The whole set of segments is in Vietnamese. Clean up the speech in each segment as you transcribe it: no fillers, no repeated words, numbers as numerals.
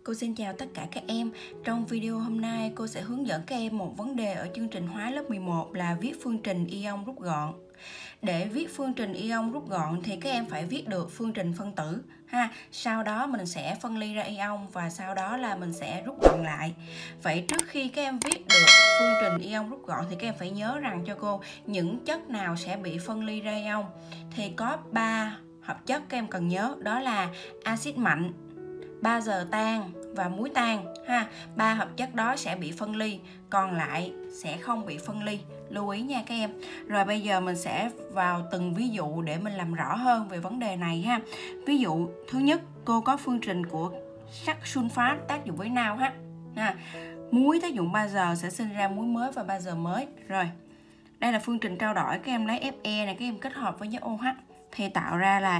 Cô xin chào tất cả các em. Trong video hôm nay cô sẽ hướng dẫn các em một vấn đề ở chương trình hóa lớp 11 là viết phương trình ion rút gọn. Để viết phương trình ion rút gọn thì các em phải viết được phương trình phân tử ha. Sau đó mình sẽ phân ly ra ion và sau đó là mình sẽ rút gọn lại. Vậy trước khi các em viết được phương trình ion rút gọn thì các em phải nhớ rằng cho cô những chất nào sẽ bị phân ly ra ion. Thì có 3 hợp chất các em cần nhớ, đó là axit mạnh, bazơ tan và muối tan ha. 3 hợp chất đó sẽ bị phân ly, còn lại sẽ không bị phân ly, lưu ý nha các em. Rồi bây giờ mình sẽ vào từng ví dụ để mình làm rõ hơn về vấn đề này ha. Ví dụ thứ nhất, cô có phương trình của sắt sunfat tác dụng với nao ha. Muối tác dụng bazơ sẽ sinh ra muối mới và bazơ mới. Rồi đây là phương trình trao đổi, các em lấy Fe này các em kết hợp với nhớ OH thì tạo ra là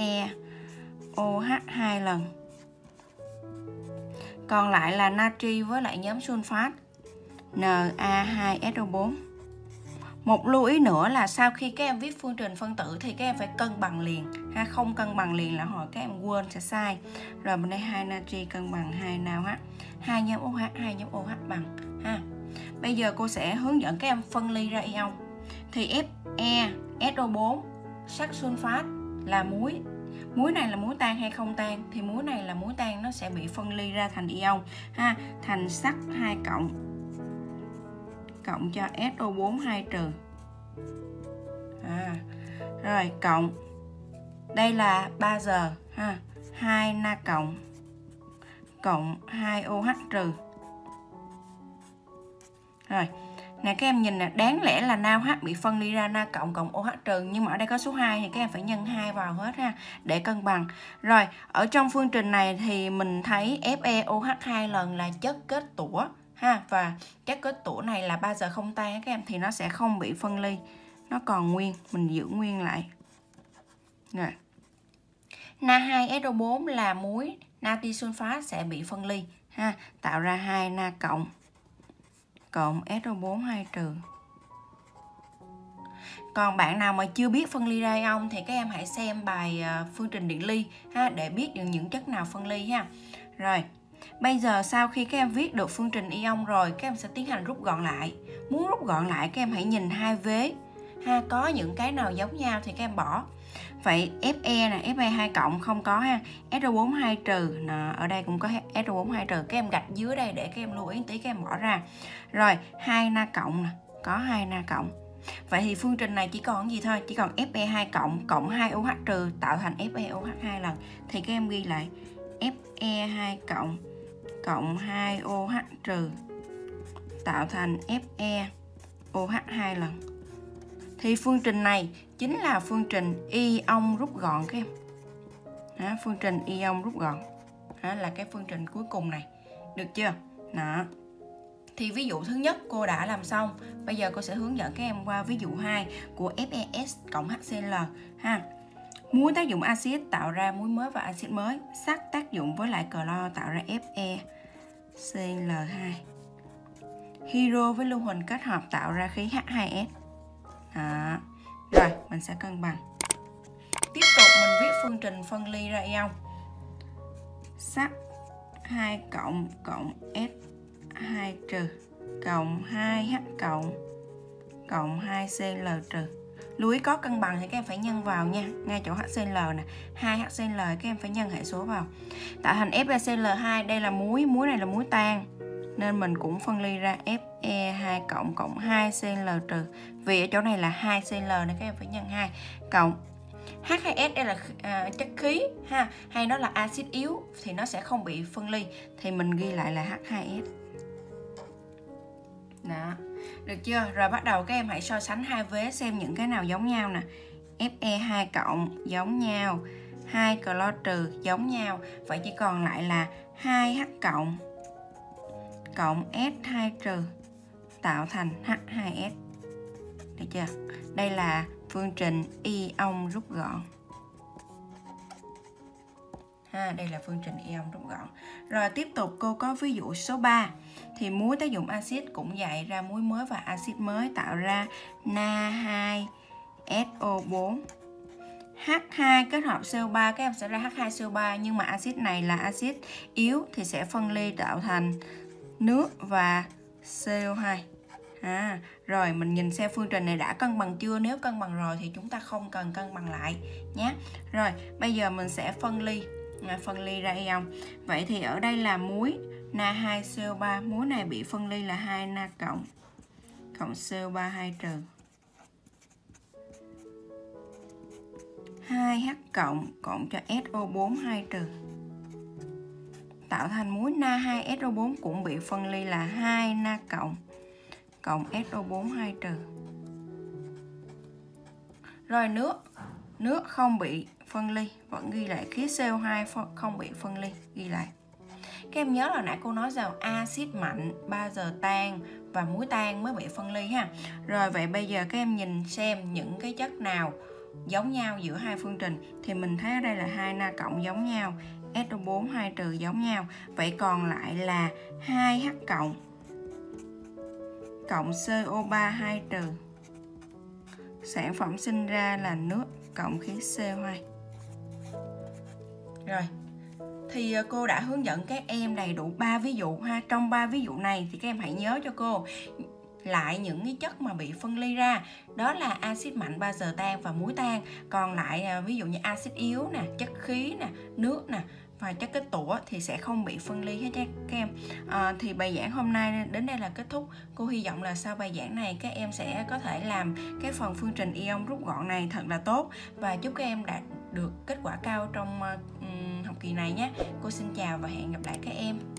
FeOH 2 lần. Còn lại là natri với lại nhóm sunfat Na2SO4. Một lưu ý nữa là sau khi các em viết phương trình phân tử thì các em phải cân bằng liền ha, không cân bằng liền là hồi các em quên sẽ sai. Rồi bên đây 2 natri cân bằng 2 NaOH, 2 nhóm OH, 2 nhóm OH bằng ha. Bây giờ cô sẽ hướng dẫn các em phân ly ra ion. Thì FeSO4 sắt sunfat là muối. Muối này là muối tan hay không tan? Thì muối này là muối tan, nó sẽ bị phân ly ra thành ion ha, thành sắt 2 cộng cho SO4 2 trừ. Rồi cộng đây là bazơ ha, 2 Na cộng 2 OH trừ. Rồi nè các em nhìn nè, đáng lẽ là NaOH bị phân ly ra Na cộng OH trừ, nhưng mà ở đây có số 2 thì các em phải nhân 2 vào hết ha để cân bằng. Rồi ở trong phương trình này thì mình thấy FeOH 2 lần là chất kết tủa ha, và chất kết tủa này là bazơ không tan các em, thì nó sẽ không bị phân ly, nó còn nguyên, mình giữ nguyên lại. Rồi Na2SO4 là muối natri sunfat sẽ bị phân ly ha, tạo ra 2 Na cộng SO4 2 trừ. Còn bạn nào mà chưa biết phân ly ra ion thì các em hãy xem bài phương trình điện ly ha, để biết được những chất nào phân ly ha. Rồi bây giờ sau khi các em viết được phương trình ion rồi, các em sẽ tiến hành rút gọn lại. Muốn rút gọn lại các em hãy nhìn hai vế ha, có những cái nào giống nhau thì các em bỏ. Vậy Fe nè, Fe 2 cộng không có ha, SO4 2 trừ, ở đây cũng có SO4 2 trừ, các em gạch dưới đây để các em lưu ý tí, các em bỏ ra. Rồi 2 Na cộng nè, có 2 Na cộng. Vậy thì phương trình này chỉ còn gì thôi, chỉ còn Fe 2 cộng 2 OH trừ tạo thành FeOH 2 lần. Thì các em ghi lại Fe 2 cộng 2 OH trừ tạo thành FeOH 2 lần. Thì phương trình này chính là phương trình ion rút gọn các em. Phương trình ion rút gọn là cái phương trình cuối cùng này, được chưa? Đó. Thì ví dụ thứ nhất cô đã làm xong. Bây giờ cô sẽ hướng dẫn các em qua ví dụ 2 của FeS cộng HCl ha. Muối tác dụng axit tạo ra muối mới và axit mới. Sắt tác dụng với lại clo tạo ra FeCl2. Hydro với lưu huỳnh kết hợp tạo ra khí H2S. Đó. Rồi mình sẽ cân bằng. Tiếp tục mình viết phương trình phân ly ra ion. Sắt 2 cộng S 2 trừ cộng 2H cộng 2Cl trừ. Lưu ý có cân bằng thì các em phải nhân vào nha, ngay chỗ HCl nè, 2HCl các em phải nhân hệ số vào. Tạo thành FeCl2, đây là muối này là muối tan, nên mình cũng phân ly ra Fe 2 cộng 2Cl trừ. Vì ở chỗ này là 2Cl nên các em phải nhân 2 cộng H2S, đây là chất khí ha, hay nó là axit yếu thì nó sẽ không bị phân ly, thì mình ghi lại là H2S. Đó, được chưa? Rồi bắt đầu các em hãy so sánh hai vế xem những cái nào giống nhau nè. Fe 2 cộng giống nhau, 2 clo trừ giống nhau, vậy chỉ còn lại là 2H cộng S2 trừ tạo thành H2S. Được chưa? Đây là phương trình ion rút gọn. Đây là phương trình ion rút gọn. Rồi tiếp tục cô có ví dụ số 3. Thì muối tác dụng axit cũng dạy ra muối mới và axit mới tạo ra Na2SO4 H2 kết hợp CO3 các em sẽ ra H2CO3, nhưng mà axit này là axit yếu thì sẽ phân ly tạo thành nước và CO2. Rồi mình nhìn xem phương trình này đã cân bằng chưa. Nếu cân bằng rồi thì chúng ta không cần cân bằng lại nhé. Rồi bây giờ mình sẽ phân ly ra ion. Vậy thì ở đây là muối Na2CO3, muối này bị phân ly là 2 Na cộng CO3 2 trừ, 2H cộng cho SO4 2 trừ, tạo thành muối Na2SO4 cũng bị phân ly là 2 Na cộng SO4 2 trừ. Rồi nước không bị phân ly, vẫn ghi lại khí CO2 không bị phân ly, ghi lại. Các em nhớ là nãy cô nói rằng axit mạnh bao giờ tan và muối tan mới bị phân ly ha. Rồi vậy bây giờ các em nhìn xem những cái chất nào giống nhau giữa hai phương trình, thì mình thấy ở đây là 2 Na cộng giống nhau, SO4 2 trừ giống nhau. Vậy còn lại là 2H cộng CO3 2 trừ. Sản phẩm sinh ra là nước cộng khí CO2. Rồi thì cô đã hướng dẫn các em đầy đủ 3 ví dụ ha. Trong 3 ví dụ này thì các em hãy nhớ cho cô lại những cái chất mà bị phân ly ra, đó là axit mạnh bao giờ tan và muối tan. Còn lại ví dụ như axit yếu nè, chất khí nè, nước nè và chất kết tủa thì sẽ không bị phân ly hết các em. Thì bài giảng hôm nay đến đây là kết thúc. Cô hy vọng là sau bài giảng này các em sẽ có thể làm cái phần phương trình ion rút gọn này thật là tốt, và chúc các em đạt được kết quả cao trong học kỳ này nhé. Cô xin chào và hẹn gặp lại các em.